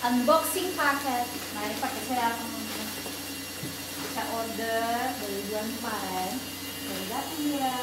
unboxing paket. Nah ini paket saya order dari bulan kemarin. Baru datang ya.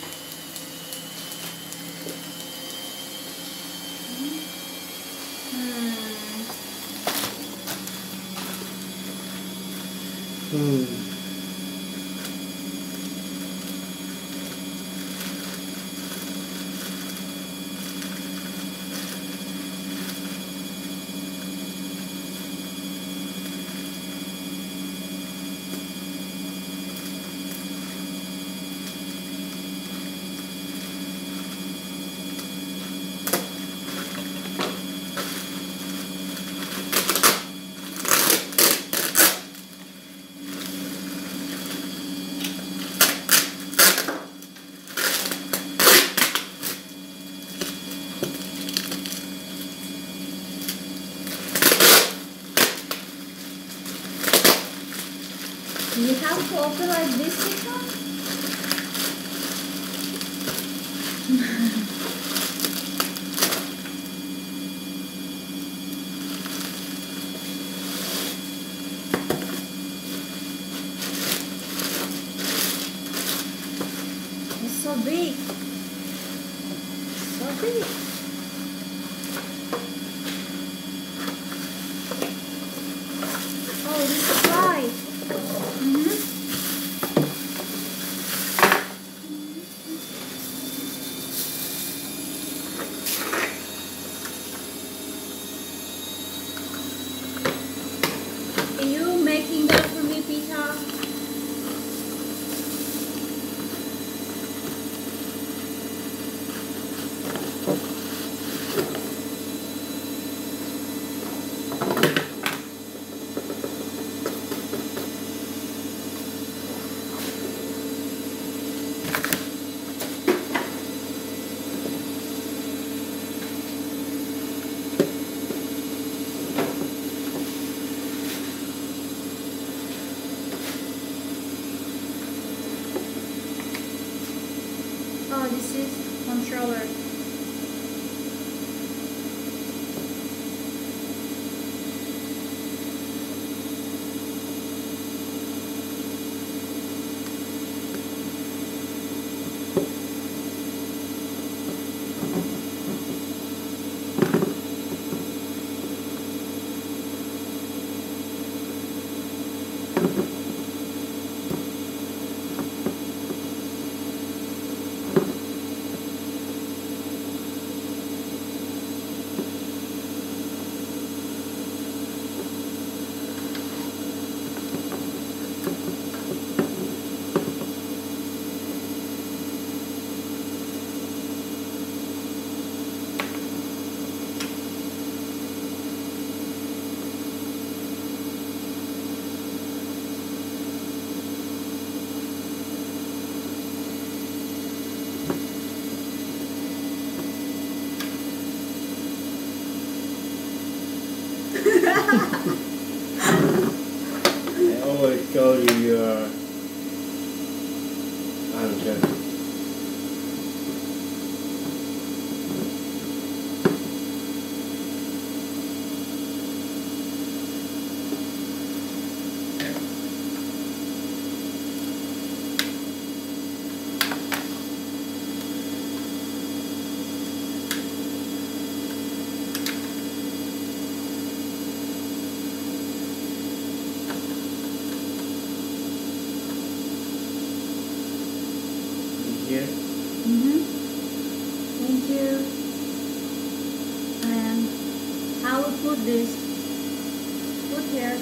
You have to open like this, Nika? It's so big. So big. Oh, this is right. Are you making that for me, Peter? Oh, this is controller. I always go to your answer. Here. Thank you. And I will put this. Put here.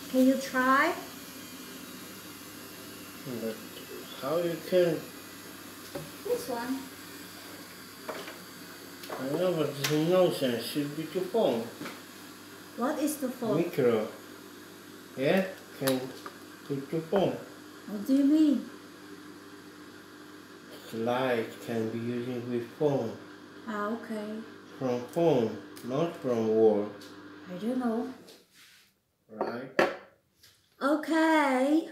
Can you try? But how you can? This one. I know, but this is nonsense. Should be your phone. What is the phone? Micro. Yeah, can put your phone. What do you mean? Light can be using with phone. Ah, okay. From phone, not from wall. I don't know. Right? Okay.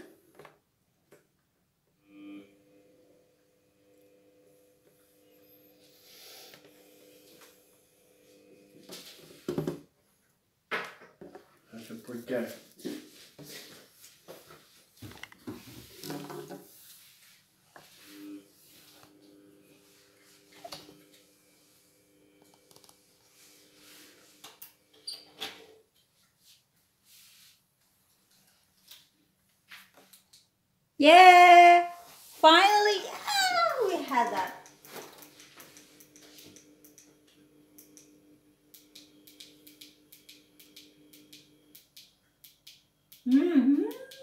That's a project. Yeah! Finally, we had that. Mm-hmm.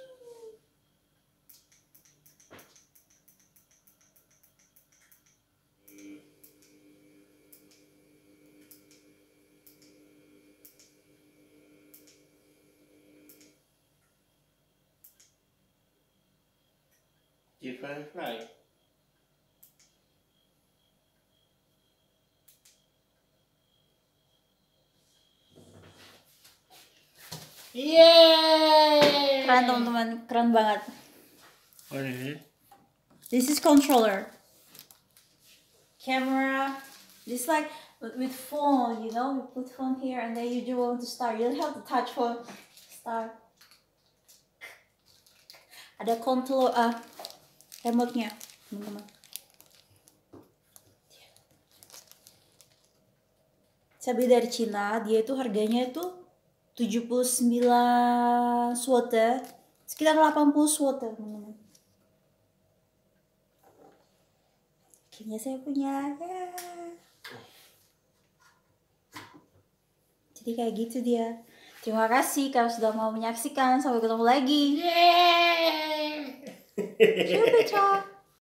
Different light. Yay! Keren teman-teman, keren banget. What is it? This is controller. Camera. This like with phone, you know, you put phone here and then you do want to start. You don't have to touch phone. Start. Ada controller, remote-nya, teman-teman. Saya beli dari Cina, dia itu harganya itu 79 zloty, sekitar 80 zloty, teman-teman. Kayaknya saya punya, ya. Jadi kayak gitu dia. Terima kasih kalau sudah mau menyaksikan. Sampai ketemu lagi. Yay! Ciao, Petra.